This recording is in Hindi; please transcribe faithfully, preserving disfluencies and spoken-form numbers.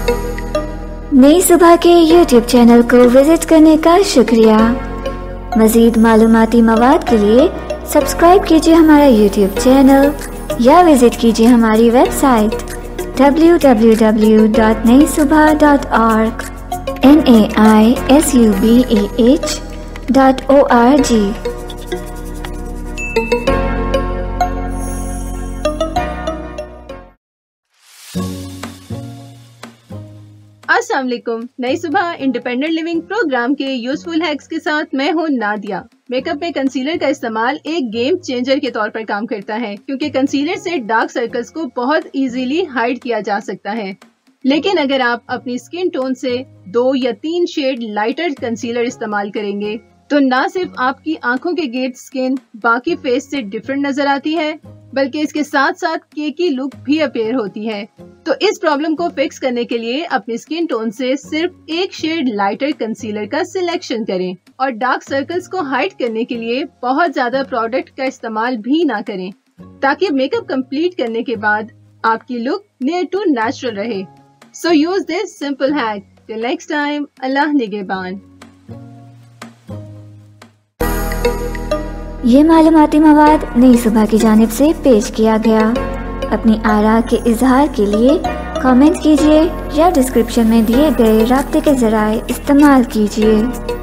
नई सुबह के यूट्यूब चैनल को विजिट करने का शुक्रिया। मजीद मालूमाती मवाद के लिए सब्सक्राइब कीजिए हमारा यूट्यूब चैनल या विजिट कीजिए हमारी website W W W dot Nai Subah dot org N A I S U B A H dot O R G. अस्सलाम वालेकुम। Nai Subah independent living programme के यूजफुल हैक्स के साथ मैं हूं नादिया। मेकअप में कंसीलर का इस्तेमाल एक गेम चेंजर के तौर पर काम करता है, क्योंकि कंसीलर से डार्क सर्कल्स को बहुत इजीली हाइड किया जा सकता है। लेकिन अगर आप अपनी स्किन टोन से दो या तीन शेड लाइटर कंसीलर इस्तेमाल करेंगे तो ना सिर्फ आपकी आंखों के गेट स्किन बाकी फेस से डिफरेंट नजर आती है, बल्कि इसके साथ साथ केकी लुक भी अपीयर होती है। तो इस प्रॉब्लम को फिक्स करने के लिए अपनी स्किन टोन से सिर्फ एक शेड लाइटर कंसीलर का सिलेक्शन करें और डार्क सर्कल्स को हाइड करने के लिए बहुत ज्यादा प्रोडक्ट का इस्तेमाल भी ना करें, ताकि मेकअप कंप्लीट करने के बाद आपकी लुक नियर टू नेचुरल रहे। So use this simple hack. Till next time, अल्लाह निगहबान। ये मालूमाती मवाद नई सुबह की जानिब से पेश किया गया। अपनी आरा के इजहार के लिए कमेंट कीजिए या डिस्क्रिप्शन में दिए गए राब्ते के जराए इस्तेमाल कीजिए।